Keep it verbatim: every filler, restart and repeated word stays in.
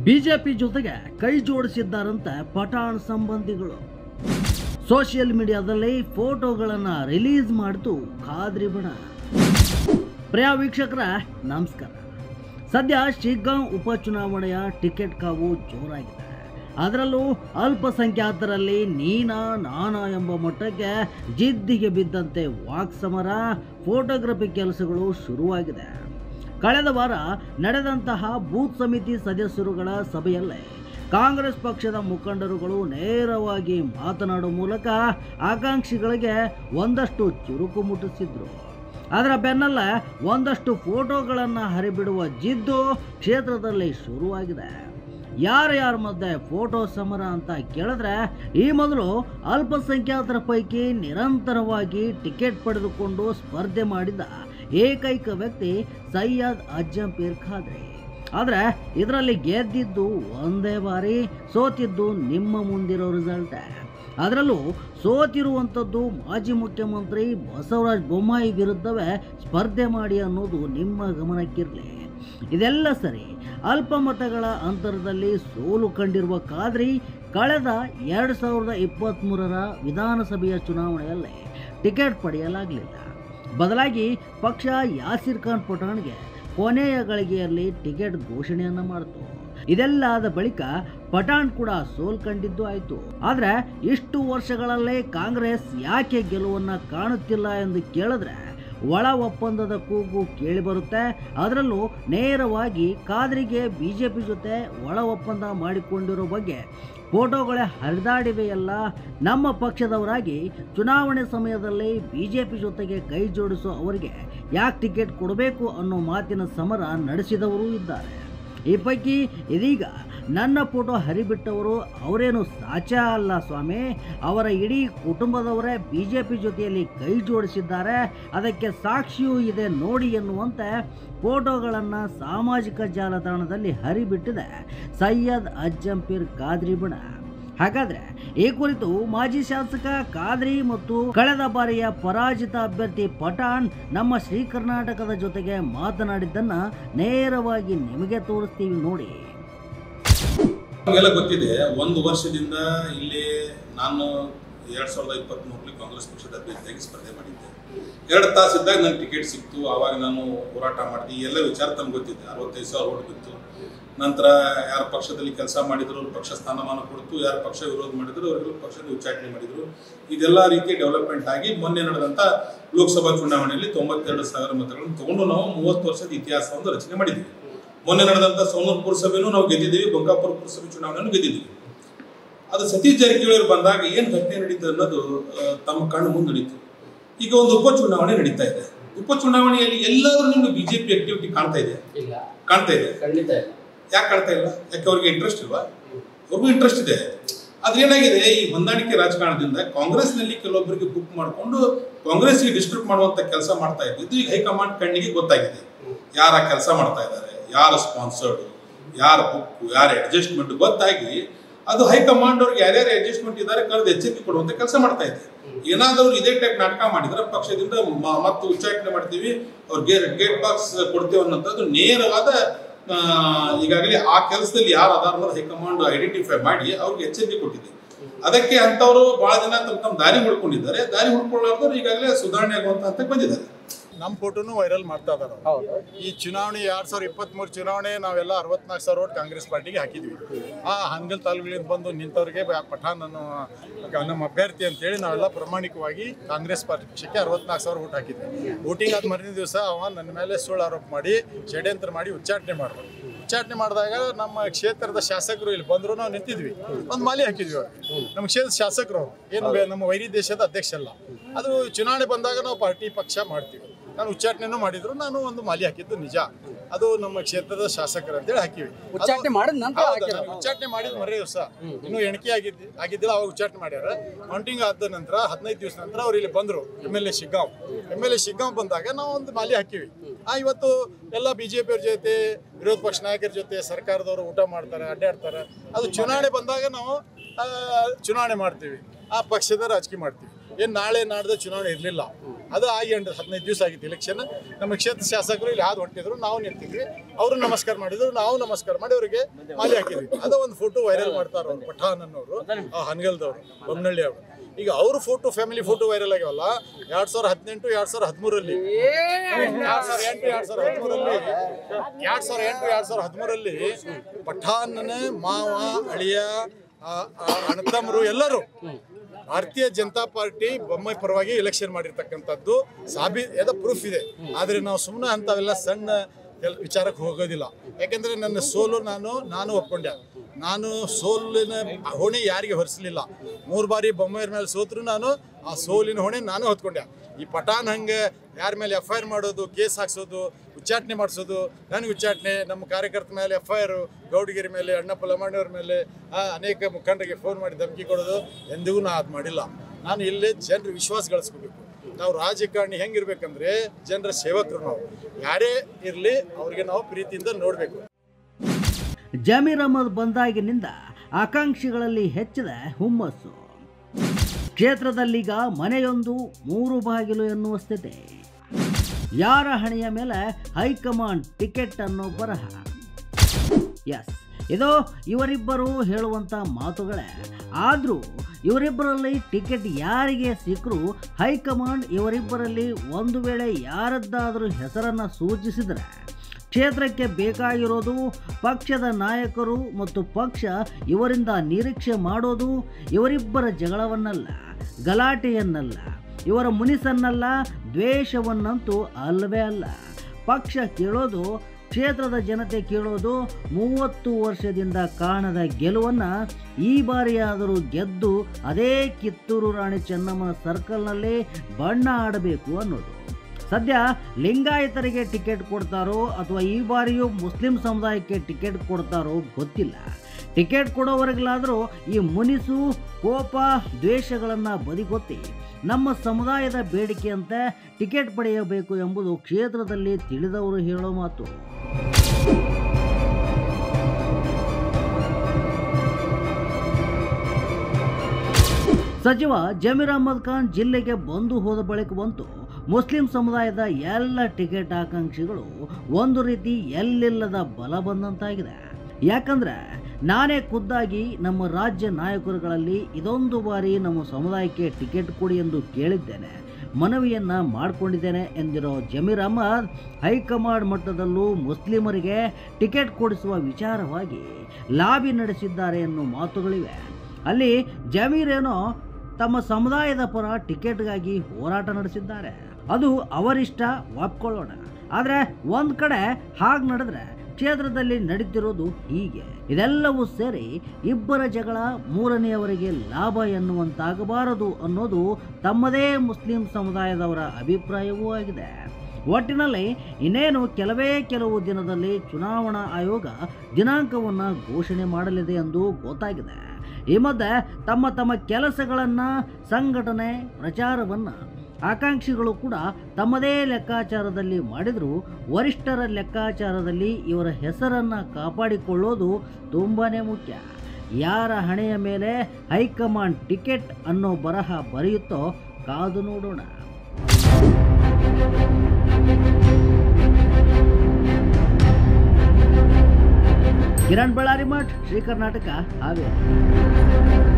BJP ಜೊತೆಗೆ ಕೈ ಜೋಡಿಸಿದ್ದಾರಂತೆ ಪಠಾಣ್ ಸಂಬಂಧಿಗಳು. ಸೋಷಿಯಲ್ ಮೀಡಿಯಾದಲ್ಲಿ ಫೋಟೋಗಳನ್ನು ರಿಲೀಸ್ ಮಾಡಿತು ಖಾದ್ರಿ ಬಣ. ಪ್ರಿಯ ವೀಕ್ಷಕರ ನಮಸ್ಕಾರ. ಸದ್ಯ ಶಿಗ್ಗಾಂವ್ ಉಪಚುನಾವಣೆಯ ಟಿಕೆಟ್ ಕಾವು ಜೋರಾಗಿದೆ. ಅದರಲ್ಲೂ ಅಲ್ಪಸಂಖ್ಯಾತರಲ್ಲಿ ನೀನಾ ನಾನಾ ಎಂಬ ಮಟ್ಟಕ್ಕೆ ಜಿದ್ದಿಗೆ ಬಿದ್ದಂತೆ ವಾಕ್ಸಮರ, ಫೋಟೋಗ್ರಫಿ ಕೆಲಸಗಳು ಶುರುವಾಗಿದೆ. ಕಳೆದ ವಾರ ನಡೆದಂತಹ ಬೂತ್ ಸಮಿತಿ ಸದಸ್ಯರುಗಳ ಸಭೆಯಲ್ಲೇ ಕಾಂಗ್ರೆಸ್ ಪಕ್ಷದ ಮುಖಂಡರುಗಳು ನೇರವಾಗಿ ಮಾತನಾಡುವ ಮೂಲಕ ಆಕಾಂಕ್ಷಿಗಳಿಗೆ ಒಂದಷ್ಟು ಚುರುಕು ಮುಟ್ಟಿಸಿದ್ರು. ಅದರ ಬೆನ್ನಲ್ಲೇ ಒಂದಷ್ಟು ಫೋಟೋಗಳನ್ನು ಹರಿಬಿಡುವ ಜಿದ್ದು ಕ್ಷೇತ್ರದಲ್ಲಿ ಶುರುವಾಗಿದೆ. ಯಾರ್ಯಾರ ಮಧ್ಯೆ ಫೋಟೋ ಸಮರ ಅಂತ ಕೇಳಿದ್ರೆ, ಈ ಮೊದಲು ಅಲ್ಪಸಂಖ್ಯಾತರ ಪೈಕಿ ನಿರಂತರವಾಗಿ ಟಿಕೆಟ್ ಪಡೆದುಕೊಂಡು ಸ್ಪರ್ಧೆ ಮಾಡಿದ ಏಕೈಕ ವ್ಯಕ್ತಿ ಸೈಯದ್ ಅಜ್ಜಂಪೀರ್ ಖಾದ್ರಿ. ಆದರೆ ಇದರಲ್ಲಿ ಗೆದ್ದಿದ್ದು ಒಂದೇ ಬಾರಿ, ಸೋತಿದ್ದು ನಿಮ್ಮ ಮುಂದಿರೋ ರಿಸಲ್ಟ್. ಅದರಲ್ಲೂ ಸೋತಿರುವಂಥದ್ದು ಮಾಜಿ ಮುಖ್ಯಮಂತ್ರಿ ಬಸವರಾಜ ಬೊಮ್ಮಾಯಿ ವಿರುದ್ಧವೇ ಸ್ಪರ್ಧೆ ಮಾಡಿ ಅನ್ನೋದು ನಿಮ್ಮ ಗಮನಕ್ಕಿರಲಿ. ಇದೆಲ್ಲ ಸರಿ, ಅಲ್ಪ ಮತಗಳ ಅಂತರದಲ್ಲಿ ಸೋಲು ಕಂಡಿರುವ ಖಾದ್ರಿ ಕಳೆದ ಎರಡು ಸಾವಿರದ ಇಪ್ಪತ್ತ್ಮೂರರ ವಿಧಾನಸಭೆಯ ಚುನಾವಣೆಯಲ್ಲಿ ಟಿಕೆಟ್ ಪಡೆಯಲಾಗಲಿಲ್ಲ. ಬದಲಾಗಿ ಪಕ್ಷ ಯಾಸಿರ್ ಖಾನ್ ಪಠಾಣ್ಗೆ ಕೊನೆಯ ಗಳಿಗೆಯಲ್ಲಿ ಟಿಕೆಟ್ ಘೋಷಣೆಯನ್ನು ಮಾಡಿತು. ಇದೆಲ್ಲ ಆದ ಬಳಿಕ ಪಠಾಣ್ ಕೂಡ ಸೋಲ್ ಕಂಡಿದ್ದು ಆಯಿತು. ಆದರೆ ಇಷ್ಟು ವರ್ಷಗಳಲ್ಲೇ ಕಾಂಗ್ರೆಸ್ ಯಾಕೆ ಗೆಲುವನ್ನು ಕಾಣುತ್ತಿಲ್ಲ ಎಂದು ಕೇಳಿದ್ರೆ ಒಳ ಒಪ್ಪಂದದ ಕೂಗು ಕೇಳಿಬರುತ್ತೆ. ಅದರಲ್ಲೂ ನೇರವಾಗಿ ಖಾದ್ರಿಗೆ ಬಿಜೆಪಿ ಜೊತೆ ಒಳ ಒಪ್ಪಂದ ಮಾಡಿಕೊಂಡಿರೋ ಬಗ್ಗೆ ಫೋಟೋಗಳೇ ಹರಿದಾಡಿವೆಯಲ್ಲ. ನಮ್ಮ ಪಕ್ಷದವರಾಗಿ ಚುನಾವಣೆ ಸಮಯದಲ್ಲಿ ಬಿಜೆಪಿ ಜೊತೆಗೆ ಕೈ ಜೋಡಿಸೋ ಅವರಿಗೆ ಯಾಕೆ ಟಿಕೆಟ್ ಕೊಡಬೇಕು ಅನ್ನೋ ಮಾತಿನ ಸಮರ ನಡೆಸಿದವರು ಇದ್ದಾರೆ. ಈ ಪೈಕಿ ಇದೀಗ ನನ್ನ ಫೋಟೋ ಹರಿಬಿಟ್ಟವರು ಅವರೇನು ಸಾಚ ಅಲ್ಲ ಸ್ವಾಮಿ, ಅವರ ಇಡೀ ಕುಟುಂಬದವರೇ ಬಿಜೆಪಿ ಜೊತೆಯಲ್ಲಿ ಕೈ ಜೋಡಿಸಿದ್ದಾರೆ, ಅದಕ್ಕೆ ಸಾಕ್ಷಿಯೂ ಇದೆ ನೋಡಿ ಎನ್ನುವಂತೆ ಫೋಟೋಗಳನ್ನು ಸಾಮಾಜಿಕ ಜಾಲತಾಣದಲ್ಲಿ ಹರಿಬಿಟ್ಟಿದೆ ಸೈಯದ್ ಅಜ್ಜಂಪೀರ್ ಖಾದ್ರಿ ಬಣ. ಹಾಗಾದ್ರೆ ಈ ಕುರಿತು ಮಾಜಿ ಶಾಸಕ ಖಾದ್ರಿ ಮತ್ತು ಕಳೆದ ಬಾರಿಯ ಪರಾಜಿತ ಅಭ್ಯರ್ಥಿ ಪಠಾಣ್ ನಮ್ಮ ಶ್ರೀ ಕರ್ನಾಟಕದ ಜೊತೆಗೆ ಮಾತನಾಡಿದ್ದನ್ನ ನೇರವಾಗಿ ನಿಮಗೆ ತೋರಿಸ್ತೀವಿ ನೋಡಿ. ನಮಗೆಲ್ಲ ಗೊತ್ತಿದೆ, ಒಂದು ವರ್ಷದಿಂದ ಇಲ್ಲಿ ನಾನು ಎರಡ್ ಸಾವಿರದ ಇಪ್ಪತ್ತ್ ಮೂರರಲ್ಲಿ ಕಾಂಗ್ರೆಸ್ ಪಕ್ಷದ ಅಭ್ಯರ್ಥಿಯಾಗಿ ಸ್ಪರ್ಧೆ ಮಾಡಿದ್ದೆ. ಎರಡು ತಾಸು ಇದ್ದಾಗ ನನಗೆ ಟಿಕೆಟ್ ಸಿಕ್ತು. ಆವಾಗ ನಾನು ಹೋರಾಟ ಮಾಡಿದೆ. ಎಲ್ಲ ವಿಚಾರ ತಮ್ಗೆ ಗೊತ್ತಿದೆ. ಅರವತ್ತೈದು ಸಾವಿರ ಓಟ್ ಬಿತ್ತು. ನಂತರ ಯಾರು ಪಕ್ಷದಲ್ಲಿ ಕೆಲಸ ಮಾಡಿದ್ರು ಅವ್ರು ಪಕ್ಷ ಸ್ಥಾನಮಾನ ಕೊಡ್ತು, ಯಾರು ಪಕ್ಷ ವಿರೋಧ ಮಾಡಿದ್ರು ಅವರಿಗೆಲ್ಲ ಪಕ್ಷದ ಉಚ್ಚಾಟನೆ ಮಾಡಿದ್ರು. ಇದೆಲ್ಲ ರೀತಿ ಡೆವಲಪ್ಮೆಂಟ್ ಆಗಿ ಮೊನ್ನೆ ನಡೆದಂಥ ಲೋಕಸಭಾ ಚುನಾವಣೆಯಲ್ಲಿ ತೊಂಬತ್ತೆರಡು ಸಾವಿರ ಮತಗಳನ್ನು ತಗೊಂಡು ನಾವು ಮೂವತ್ತು ವರ್ಷದ ಇತಿಹಾಸವನ್ನು ರಚನೆ ಮಾಡಿದ್ವಿ. ಮೊನ್ನೆ ನಡೆದಂಥ ಸೋನೂರು ಪುರಸಭೆನೂ ನಾವು ಗೆದ್ದಿದ್ದೀವಿ, ಬಂಕಾಪುರ ಪುರಸಭೆ ಚುನಾವಣೆಯನ್ನು ಗೆದ್ದಿದ್ದೀವಿ. ಅದು ಸತೀಶ್ ಜಾರಕಿಹೊಳಿ ಬಂದಾಗ ಏನು ಘಟನೆ ನಡೀತು ಅನ್ನೋದು ತಮ್ಮ ಕಣ್ಣು ಮುಂದೆ ನಡೀತು. ಈಗ ಒಂದು ಉಪಚುನಾವಣೆ ನಡೀತಾ ಇದೆ. ಉಪಚುನಾವಣೆಯಲ್ಲಿ ಎಲ್ಲಾದ್ರೂ ನಿಮ್ಗೆ ಬಿಜೆಪಿ ಆಕ್ಟಿವಿಟಿ ಕಾಣ್ತಾ ಇದೆ? ಕಾಣ್ತಾ ಇದೆ. ಯಾಕೆ ಕಾಣ್ತಾ ಇಲ್ಲ? ಯಾಕೆ ಅವ್ರಿಗೆ ಇಂಟ್ರೆಸ್ಟ್ ಇಲ್ವಾ? ಅವ್ರಿಗೂ ಇಂಟ್ರೆಸ್ಟ್ ಇದೆ. ಆದ್ರೆ ಏನಾಗಿದೆ, ಈ ಹೊಂದಾಣಿಕೆ ರಾಜಕಾರಣದಿಂದ ಕಾಂಗ್ರೆಸ್ನಲ್ಲಿ ಕೆಲವೊಬ್ಬರಿಗೆ ಬುಕ್ ಮಾಡಿಕೊಂಡು ಕಾಂಗ್ರೆಸ್ಗೆ ಡಿಸ್ಟ್ರಿಬ್ಯೂಟ್ ಮಾಡುವಂತ ಕೆಲಸ ಮಾಡ್ತಾ ಇದ್ದು ಈಗ ಹೈಕಮಾಂಡ್ ಕಣ್ಣಿಗೆ ಗೊತ್ತಾಗಿದೆ. ಯಾರ ಕೆಲಸ ಮಾಡ್ತಾ ಇದ್ದಾರೆ, ಯಾರ ಸ್ಪಾನ್ಸರ್ಡ್, ಯಾರ ಬುಕ್, ಯಾರ ಅಡ್ಜಸ್ಟ್ಮೆಂಟ್ ಗೊತ್ತಾಗಿ ಅದು ಹೈಕಮಾಂಡ್ ಅವ್ರಿಗೆ ಯಾರ್ಯಾರು ಅಡ್ಜಸ್ಟ್ಮೆಂಟ್ ಇದ್ದಾರೆ ಕರೆದು ಎಚ್ಚರಿಕೆ ಕೊಡುವಂತ ಕೆಲಸ ಮಾಡ್ತಾ ಇದೆ. ಏನಾದರೂ ಇದೇ ಟೈಪ್ ನಾಟಕ ಮಾಡಿದ್ರೆ ಪಕ್ಷದಿಂದ ಮತ್ತೆ ಉಚ್ಚಾಟನೆ ಮಾಡ್ತೀವಿ, ಅವ್ರಿಗೆ ಗೇಟ್ ಬಾಕ್ಸ್ ಕೊಡ್ತೀವಿ ಅನ್ನೋಂಥದ್ದು ನೇರವಾದ ಈಗಾಗಲೇ ಆ ಕೆಲಸದಲ್ಲಿ ಯಾರು ಅದಾರ ಹೈಕಮಾಂಡ್ ಐಡೆಂಟಿಫೈ ಮಾಡಿ ಅವ್ರಿಗೆ ಎಚ್ಚರಿಕೆ ಕೊಟ್ಟಿದೆ. ಅದಕ್ಕೆ ಅಂತವರು ಬಹಳ ಜನ ತಮ್ಮ ತಮ್ಮ ದಾರಿ ಹುಡ್ಕೊಂಡಿದ್ದಾರೆ. ದಾರಿ ಹುಡ್ಕೊಳ್ಳಾರ್ದವ್ರು ಈಗಾಗಲೇ ಸುಧಾರಣೆ ಆಗುವಂತ ಹಂತಕ್ಕೆ ಬಂದಿದ್ದಾರೆ. ನಮ್ಮ ಫೋಟೋನು ವೈರಲ್ ಮಾಡ್ತಾ ಇದಾರೆ. ಈ ಚುನಾವಣೆ ಎರಡ್ ಸಾವಿರದ ಇಪ್ಪತ್ತ್ ಮೂರು ಚುನಾವಣೆ ನಾವೆಲ್ಲ ಅರವತ್ನಾಲ್ಕು ಸಾವಿರ ಓಟ್ ಕಾಂಗ್ರೆಸ್ ಪಾರ್ಟಿಗೆ ಹಾಕಿದ್ವಿ. ಆ ಹಂಗಲ್ ತಾಲೂಕಿನಿಂದ ಬಂದು ನಿಂತವ್ರಿಗೆ ಪಠಾಣ್ ಅನ್ನೋ ನಮ್ಮ ಅಭ್ಯರ್ಥಿ ಅಂತೇಳಿ ನಾವೆಲ್ಲ ಪ್ರಾಮಾಣಿಕವಾಗಿ ಕಾಂಗ್ರೆಸ್ ಪಕ್ಷಕ್ಕೆ ಅರವತ್ನಾಲ್ಕು ಸಾವಿರ ಓಟ್ ಹಾಕಿದ್ವಿ. ವೋಟಿಂಗ್ ಆದ ಮರಿನ ದಿವಸ ಅವ ನನ್ನ ಮೇಲೆ ಸುಳ್ಳು ಆರೋಪ ಮಾಡಿ ಷಡ್ಯಂತ್ರ ಮಾಡಿ ಉಚ್ಚಾಟನೆ ಮಾಡಿದ್ರು. ಉಚ್ಚಾಟನೆ ಮಾಡಿದಾಗ ನಮ್ಮ ಕ್ಷೇತ್ರದ ಶಾಸಕರು ಇಲ್ಲಿ ಬಂದ್ರು, ನಾವು ನಿಂತಿದ್ವಿ, ಒಂದು ಮಾಲಿ ಹಾಕಿದ್ವಿ. ಅವ್ರಿಗೆ ನಮ್ಮ ಕ್ಷೇತ್ರದ ಶಾಸಕರು ಏನು ನಮ್ಮ ವೈರಿ ದೇಶದ ಅಧ್ಯಕ್ಷ ಅಲ್ಲ, ಅದು ಚುನಾವಣೆ ಬಂದಾಗ ನಾವು ಪಾರ್ಟಿ ಪಕ್ಷ ಮಾಡ್ತೀವಿ. ನಾನು ಉಚ್ಚಾಟನೆನೂ ಮಾಡಿದ್ರು, ನಾನು ಒಂದು ಮಾಲಿ ಹಾಕಿದ್ದು ನಿಜ. ಅದು ನಮ್ಮ ಕ್ಷೇತ್ರದ ಶಾಸಕರು ಅಂತೇಳಿ ಹಾಕಿವಿ. ಉಚ್ಚಾಟನೆ ಮಾಡಿದ ನಂತರ ಉಚ್ಚಾಟನೆ ಮಾಡಿದ ಮರೇ ದಿವಸ ಇನ್ನೂ ಎಣಿಕೆ ಆಗಿದ್ದು ಆಗಿದ್ದಿಲ್ಲ, ಅವಾಗ ಉಚ್ಚಾಟನೆ ಮಾಡ್ಯಾರ. ಕೌಂಟಿಂಗ್ ಆದ ನಂತರ ಹದಿನೈದು ದಿವಸ ನಂತರ ಅವ್ರು ಇಲ್ಲಿ ಬಂದರು. M L A Shiggaon M L A Shiggaon ಬಂದಾಗ ನಾವು ಒಂದು ಮಾಲಿ ಹಾಕಿವಿ. ಆ ಇವತ್ತು ಎಲ್ಲ ಬಿಜೆಪಿಯವ್ರ ಜೊತೆ, ವಿರೋಧ ಪಕ್ಷ ನಾಯಕರ ಜೊತೆ ಸರ್ಕಾರದವರು ಊಟ ಮಾಡ್ತಾರೆ, ಅಡ್ಡಾಡ್ತಾರೆ. ಅದು ಚುನಾವಣೆ ಬಂದಾಗ ನಾವು ಚುನಾವಣೆ ಮಾಡ್ತೀವಿ, ಆ ಪಕ್ಷದ ರಾಜಕೀಯ ಮಾಡ್ತೀವಿ. ಏನು ನಾಳೆ ನಾಡ್ದು ಚುನಾವಣೆ ಇರಲಿಲ್ಲ, ಅದು ಆಗಿ ಒಂದು ಹದಿನೈದು ದಿವಸ ಆಗಿತ್ತು ಎಲೆಕ್ಷನ್. ನಮ್ಮ ಕ್ಷೇತ್ರ ಶಾಸಕರು ಇಲ್ಲಿ ಹಾದು ಹೊಂಟಿದ್ರು, ನಾವು ನಿಂತಿದ್ವಿ, ಅವರು ನಮಸ್ಕಾರ ಮಾಡಿದ್ರು, ನಾವು ನಮಸ್ಕಾರ ಮಾಡಿ ಅವರಿಗೆ ಮಾಲೆ ಹಾಕಿದ್ವಿ. ಅದೋ ಒಂದು ಫೋಟೋ ವೈರಲ್ ಮಾಡ್ತಾರೆ ಅವ್ರು, ಪಠಾಣ್ ಅನ್ನೋರು, ಆ ಹನಗಲ್ದವ್ರು, ಬೊಮ್ಮನಹಳ್ಳಿ ಅವರು. ಈಗ ಅವ್ರ ಫೋಟೋ, ಫ್ಯಾಮಿಲಿ ಫೋಟೋ ವೈರಲ್ ಆಗ್ಯಾವಲ್ಲ ಎರಡ್ ಸಾವಿರದ ಹದಿನೆಂಟು ಎರಡ್ ಸಾವಿರದ ಹದಿಮೂರಲ್ಲಿ ಎರಡ್ ಸಾವಿರದ ಎಂಟು ಎರಡ್ ಸಾವಿರದ ಹದಿಮೂರಲ್ಲಿ ಎರಡ್ ಸಾವಿರದ ಎಂಟು ಎರಡ್ ಸಾವಿರದ ಹದಿಮೂರಲ್ಲಿ ಪಠಾಣನ ಮಾವ, ಅಳಿಯ, ಅಣ್ಣತಮ್ಮರು ಎಲ್ಲರೂ ಭಾರತೀಯ ಜನತಾ ಪಾರ್ಟಿ ಬೊಮ್ಮಾಯಿ ಪರವಾಗಿ ಎಲೆಕ್ಷನ್ ಮಾಡಿರ್ತಕ್ಕಂಥದ್ದು ಸಾಬಿ ಎದ ಪ್ರೂಫ್ ಇದೆ. ಆದರೆ ನಾವು ಸುಮ್ಮನೆ ಅಂಥವೆಲ್ಲ ಸಣ್ಣ ವಿಚಾರಕ್ಕೆ ಹೋಗೋದಿಲ್ಲ. ಯಾಕೆಂದರೆ ನನ್ನ ಸೋಲು ನಾನು ನಾನು ಒಪ್ಕೊಂಡೆ. ನಾನು ಸೋಲಿನ ಹೊಣೆ ಯಾರಿಗೆ ಹೊರಿಸಲಿಲ್ಲ. ಮೂರು ಬಾರಿ ಬೊಮ್ಮಾಯಿರ ಮೇಲೆ ಸೋತರು ನಾನು ಆ ಸೋಲಿನ ಹೊಣೆ ನಾನು ಹೊತ್ಕೊಂಡೆ. ಈ ಪಠಾಣ್ ಹಂಗೆ ಯಾರ ಮೇಲೆ ಎಫ್ ಐ ಆರ್ ಮಾಡೋದು, ಕೇಸ್ ಹಾಕ್ಸೋದು, ಉಚ್ಚಾಟನೆ ಮಾಡಿಸೋದು, ನನಗೆ ಉಚ್ಚಾಟನೆ, ನಮ್ಮ ಕಾರ್ಯಕರ್ತರ ಮೇಲೆ ಎಫ್ ಐ ಆರು, ಗೌಡಗಿರಿ ಮೇಲೆ, ಅಣ್ಣಪ್ಪ ಲಮಾಣಿಯವ್ರ ಮೇಲೆ, ಅನೇಕ ಮುಖಂಡರಿಗೆ ಫೋನ್ ಮಾಡಿ ಧಮಕಿ ಕೊಡೋದು ಎಂದಿಗೂ ನಾನು ಅದು ಮಾಡಿಲ್ಲ. ನಾನು ಇಲ್ಲೇ ಜನರ ವಿಶ್ವಾಸ ಗಳಿಸ್ಕೋಬೇಕು. ನಾವು ರಾಜಕಾರಣಿ ಹೆಂಗಿರ್ಬೇಕಂದ್ರೆ ಜನರ ಸೇವಕರು. ನಾವು ಯಾರೇ ಇರಲಿ ಅವ್ರಿಗೆ ನಾವು ಪ್ರೀತಿಯಿಂದ ನೋಡಬೇಕು. ಜಮೀರ್ ಅಹಮದ್ ಬಂದಾಗಿನಿಂದ ಆಕಾಂಕ್ಷಿಗಳಲ್ಲಿ ಹೆಚ್ಚಿದ ಹುಮ್ಮಸ್ಸು. ಕ್ಷೇತ್ರದಲ್ಲೀಗ ಮನೆಯೊಂದು ಮೂರು ಬಾಗಿಲು ಎನ್ನುವ ಸ್ಥಿತಿ. ಯಾರ ಹಣೆಯ ಮೇಲೆ ಹೈಕಮಾಂಡ್ ಟಿಕೆಟ್ ಅನ್ನೋ ಬರಹ. ಎಸ್, ಇದು ಇವರಿಬ್ಬರು ಹೇಳುವಂಥ ಮಾತುಗಳೇ. ಆದರೂ ಇವರಿಬ್ಬರಲ್ಲಿ ಟಿಕೆಟ್ ಯಾರಿಗೆ ಸಿಕ್ಕರೂ ಹೈಕಮಾಂಡ್ ಇವರಿಬ್ಬರಲ್ಲಿ ಒಂದು ವೇಳೆ ಯಾರದ್ದಾದರೂ ಹೆಸರನ್ನು ಸೂಚಿಸಿದರೆ ಕ್ಷೇತ್ರಕ್ಕೆ ಬೇಕಾಗಿರೋದು ಪಕ್ಷದ ನಾಯಕರು ಮತ್ತು ಪಕ್ಷ ಇವರಿಂದ ನಿರೀಕ್ಷೆ ಮಾಡೋದು ಇವರಿಬ್ಬರ ಜಗಳವನ್ನಲ್ಲ, ಗಲಾಟೆಯನ್ನಲ್ಲ, ಇವರ ಮುನಿಸನ್ನಲ್ಲ, ದ್ವೇಷವನ್ನಂತೂ ಅಲ್ಲವೇ ಅಲ್ಲ. ಪಕ್ಷ ಕೇಳೋದು, ಕ್ಷೇತ್ರದ ಜನತೆ ಕೇಳೋದು ಮೂವತ್ತು ವರ್ಷದಿಂದ ಕಾಣದ ಗೆಲುವನ್ನು ಈ ಬಾರಿಯಾದರೂ ಗೆದ್ದು ಅದೇ ಕಿತ್ತೂರು ರಾಣಿ ಚೆನ್ನಮ್ಮನ ಸರ್ಕಲ್ನಲ್ಲೇ ಬಣ್ಣ ಆಡಬೇಕು ಅನ್ನೋದು. ಸದ್ಯ ಲಿಂಗಾಯತರಿಗೆ ಟಿಕೆಟ್ ಕೊಡ್ತಾರೋ ಅಥವಾ ಈ ಬಾರಿಯೂ ಮುಸ್ಲಿಂ ಸಮುದಾಯಕ್ಕೆ ಟಿಕೆಟ್ ಕೊಡ್ತಾರೋ ಗೊತ್ತಿಲ್ಲ. ಟಿಕೆಟ್ ಕೊಡೋವರೆಗಲಾದರೂ ಈ ಮುನಿಸು, ಕೋಪ, ದ್ವೇಷಗಳನ್ನು ಬದಿಗೊತ್ತಿ ನಮ್ಮ ಸಮುದಾಯದ ಬೇಡಿಕೆಯಂತೆ ಟಿಕೆಟ್ ಪಡೆಯಬೇಕು ಎಂಬುದು ಕ್ಷೇತ್ರದಲ್ಲಿ ತಿಳಿದವರು ಹೇಳೋ ಮಾತು. ಸಚಿವ ಜಮೀರ್ ಅಹಮದ್ ಖಾನ್ ಜಿಲ್ಲೆಗೆ ಬಂದು ಹೋದ ಬಳಿಕವಂತೂ ಮುಸ್ಲಿಂ ಸಮುದಾಯದ ಎಲ್ಲ ಟಿಕೆಟ್ ಆಕಾಂಕ್ಷಿಗಳು ಒಂದು ರೀತಿ ಎಲ್ಲಿಲ್ಲದ ಬಲ ಬಂದಂತಾಗಿದೆ. ಯಾಕಂದ್ರೆ ನಾನೇ ಖುದ್ದಾಗಿ ನಮ್ಮ ರಾಜ್ಯ ನಾಯಕರುಗಳಲ್ಲಿ ಇದೊಂದು ಬಾರಿ ನಮ್ಮ ಸಮುದಾಯಕ್ಕೆ ಟಿಕೆಟ್ ಕೊಡಿ ಎಂದು ಕೇಳಿದ್ದೇನೆ, ಮನವಿಯನ್ನ ಮಾಡಿಕೊಂಡಿದ್ದೇನೆ ಎಂದಿರೋ ಜಮೀರ್ ಅಹಮದ್ ಹೈಕಮಾಂಡ್ ಮಟ್ಟದಲ್ಲೂ ಮುಸ್ಲಿಮರಿಗೆ ಟಿಕೆಟ್ ಕೊಡಿಸುವ ವಿಚಾರವಾಗಿ ಲಾಬಿ ನಡೆಸಿದ್ದಾರೆ ಎನ್ನುವ ಮಾತುಗಳಿವೆ. ಅಲ್ಲಿ ಜಮೀರ್ ಏನೋ ತಮ್ಮ ಸಮುದಾಯದ ಪರ ಟಿಕೆಟ್ಗಾಗಿ ಹೋರಾಟ ನಡೆಸಿದ್ದಾರೆ. ಅದು ಅವರಿಷ್ಟ, ಒಪ್ಕೊಳ್ಳೋಣ. ಆದರೆ ಒಂದು ಕಡೆ ಹಾಗೆ ನಡೆದ್ರೆ ಕ್ಷೇತ್ರದಲ್ಲಿ ನಡೀತಿರೋದು ಹೀಗೆ. ಇದೆಲ್ಲವೂ ಸೇರಿ ಇಬ್ಬರ ಜಗಳ ಮೂರನೆಯವರಿಗೆ ಲಾಭ ಎನ್ನುವಂತಾಗಬಾರದು ಅನ್ನೋದು ತಮ್ಮದೇ ಮುಸ್ಲಿಂ ಸಮುದಾಯದವರ ಅಭಿಪ್ರಾಯವೂ ಆಗಿದೆ. ಒಟ್ಟಿನಲ್ಲಿ ಇನ್ನೇನು ಕೆಲವೇ ಕೆಲವು ದಿನದಲ್ಲಿ ಚುನಾವಣಾ ಆಯೋಗ ದಿನಾಂಕವನ್ನು ಘೋಷಣೆ ಮಾಡಲಿದೆ ಎಂದು ಗೊತ್ತಾಗಿದೆ. ಈ ಮಧ್ಯೆ ತಮ್ಮ ತಮ್ಮ ಕೆಲಸಗಳನ್ನು, ಸಂಘಟನೆ, ಪ್ರಚಾರವನ್ನು ಆಕಾಂಕ್ಷಿಗಳು ಕೂಡ ತಮ್ಮದೇ ಲೆಕ್ಕಾಚಾರದಲ್ಲಿ ಮಾಡಿದರೂ ವರಿಷ್ಠರ ಲೆಕ್ಕಾಚಾರದಲ್ಲಿ ಇವರ ಹೆಸರನ್ನು ಕಾಪಾಡಿಕೊಳ್ಳೋದು ತುಂಬಾ ಮುಖ್ಯ. ಯಾರ ಹಣೆಯ ಮೇಲೆ ಹೈಕಮಾಂಡ್ ಟಿಕೆಟ್ ಅನ್ನೋ ಬರಹ ಬರೆಯುತ್ತೋ ಕಾದು ನೋಡೋಣ. ಕಿರಣ್ ಬಳ್ಳಾರಿ ಮಠ್, ಶ್ರೀ ಕರ್ನಾಟಕ, ಹಾವೇರಿ.